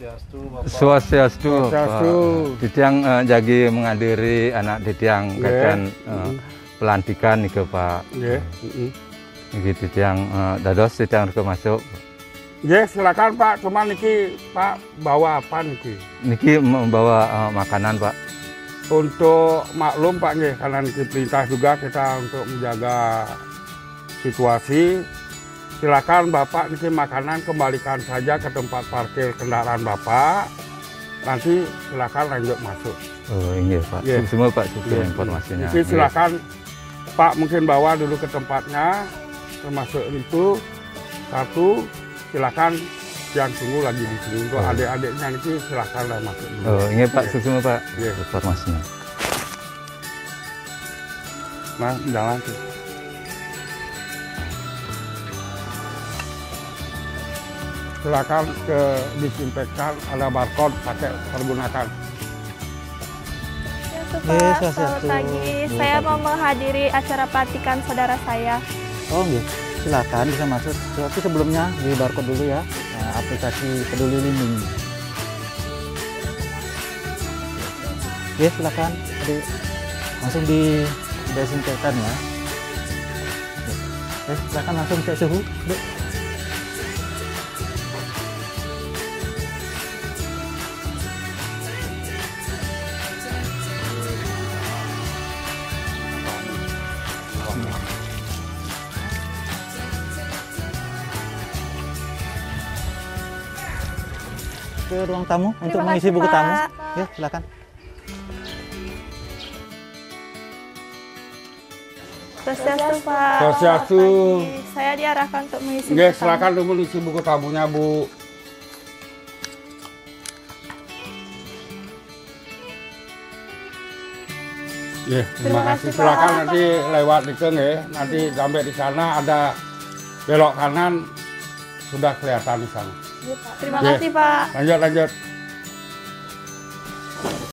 Swastiastu, Titiang jagi menghadiri anak Titiang kacan pelantikan nih Pak. Niki Titiang dados Titiang ke masuk. Silakan Pak. Cuma niki Pak bawa apa niki? Niki membawa makanan Pak. Untuk maklum Pak nggih, karena niki perintah juga kita untuk menjaga situasi. Silakan Bapak niki makanan kembalikan saja ke tempat parkir kendaraan Bapak. Nanti silakan lanjut masuk. Oh iya Pak. Semua Pak sudah informasinya. Niki silakan Pak mungkin bawa dulu ke tempatnya, termasuk itu satu. Silakan yang tunggu lagi di sini untuk adik-adiknya nanti silakan lah masuk dulu. Oh ini Pak semua Pak informasinya. Nah jalan tuh. Silakan ke disinfektan, ada barcode pakai pergunakan. Selamat pagi. Saya mau menghadiri acara pelantikan saudara saya. Oh iya, silakan bisa masuk. Tapi sebelumnya di barcode dulu ya, aplikasi Peduli Lindungi. Oke, silakan. Jadi langsung di desinfektan ya. Oke, silakan langsung cek suhu. Ke ruang tamu untuk mengisi buku tamu. Ya, silakan. Swastiastu Pak. Swastiastu. Saya diarahkan untuk mengisi buku tamu. Silakan dulu isi buku tamunya Bu. Terima kasih. Silakan nanti lewat di ya. Nanti sampai di sana ada belok kanan sudah kelihatan di sana. Terima kasih Pak. Lanjut.